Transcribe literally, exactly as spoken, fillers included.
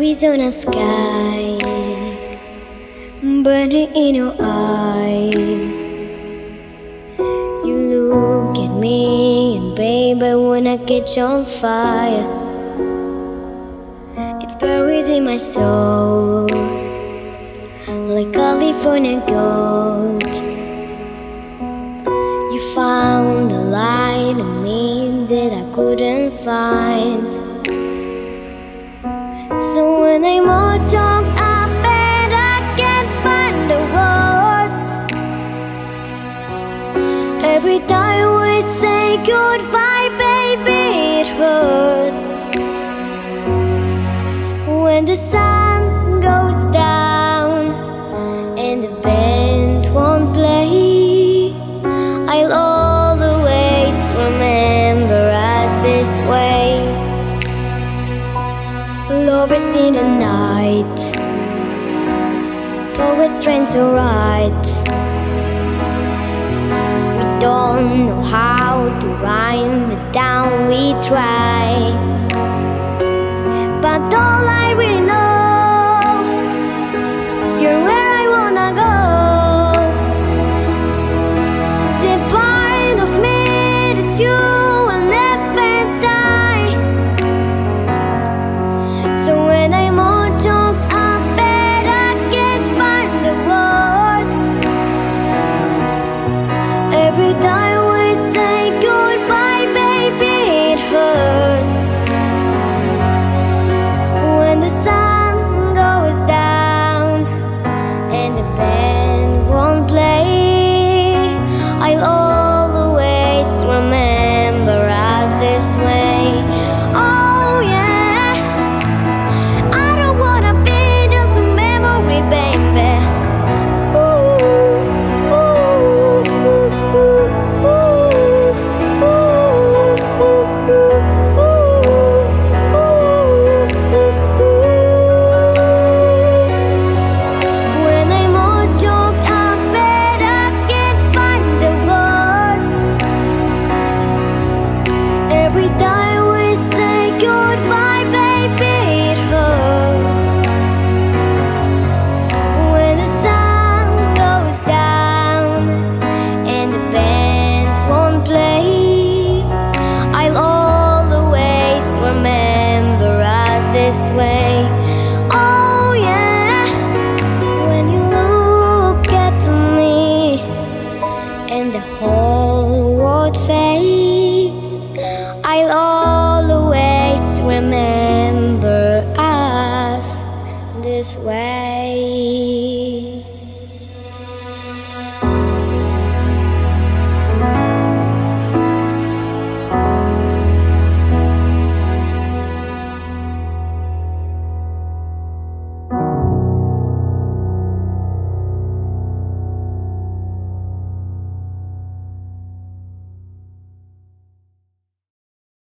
Arizona sky burning in your eyes. You look at me and babe, I wanna catch on fire. It's buried in my soul like California gold. You found a light in me that I couldn't find. So when I'm all jumped up and I can't find the words, every time we say goodbye, baby, it hurts. When the sun goes down and the band won't play, I'll always remember us this way. Lovers in the night, poets trying to write. We don't know how to rhyme, but down we try.